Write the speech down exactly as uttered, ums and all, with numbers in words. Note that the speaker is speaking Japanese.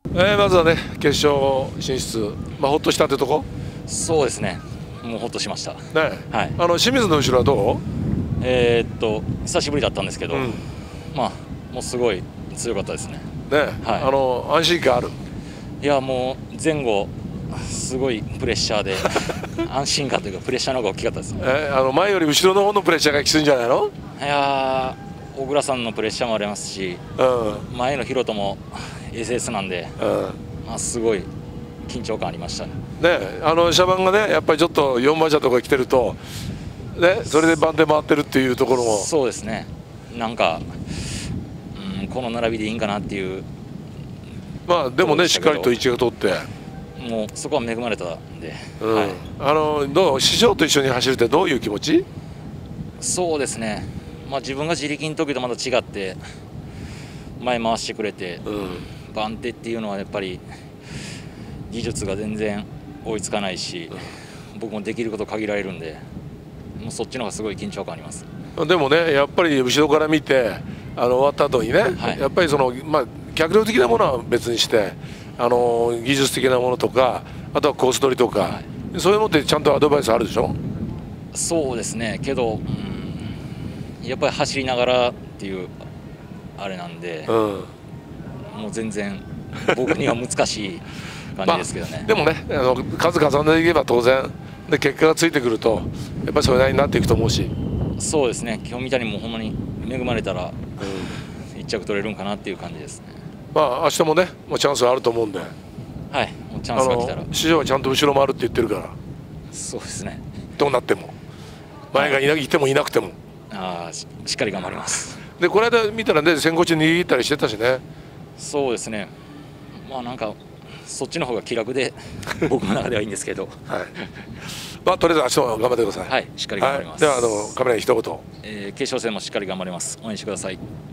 えー、まずはね決勝進出、まあ、ほっとしたってとこ。 そうですね、もうほっとしましたね。はい、 あの清水の後ろはどう？ えー、っと久しぶりだったんですけど、うん、まあもうすごい強かったですね。 ね、はい、あの安心感ある。 いやもう前後すごいプレッシャーで安心感というかプレッシャーの方が大きかったですね。 えー、あの前より後ろの方のプレッシャーがきついんじゃないの？ いや小倉さんのプレッシャーもありますし、うん、前の広斗も エスエス なんで、うん、まあ、すごい緊張感ありましたね。 ね、あのシャバンがねやっぱりちょっとよん馬車とか来てると、ね、それで番手回ってるっていうところも。 そうですね、なんか、うん、この並びでいいんかなっていう。 まあでもねしっかりと位置が取って、 もうそこは恵まれたんで、 うん、はい、あのどう師匠と一緒に走るってどういう気持ち？ そうですね、まあ、自分が自力の時とまた違って前回してくれて、うん、番手っていうのはやっぱり技術が全然追いつかないし、うん、僕もできること限られるんで、もうそっちの方がすごい緊張感あります。 でもねやっぱり後ろから見てあの終わった後にね、はい、やっぱりその、まあ、脚力的なものは別にしてあの技術的なものとかあとはコース取りとか、はい、そういうのってちゃんとアドバイスあるでしょ？ そうですね、けど、うん、やっぱり走りながらっていうあれなんで、うん、もう全然僕には難しい感じですけどね。 まあ、でもねあの数重ねていけば当然で結果がついてくるとやっぱりそれなりになっていくと思うし。 そうですね、今日みたいにもうほんまに恵まれたら、うん、いっ着取れるんかなっていう感じですね。 まあ明日もねもうチャンスはあると思うんで、 はい、もうチャンスが来たら師匠はちゃんと後ろ回るって言ってるから。 そうですね、 どうなっても前がいな、はい、いてもいなくてもあしっかり頑張ります。 でこの間見たらね先行中握ったりしてたしね。 そうですね、まあなんかそっちの方が気楽で僕の中ではいいんですけど、はい、 まあとりあえず明日も頑張ってください。 はい、しっかり頑張ります。 はい、ではあのカメラに一言、 えー、決勝戦もしっかり頑張ります。応援してください。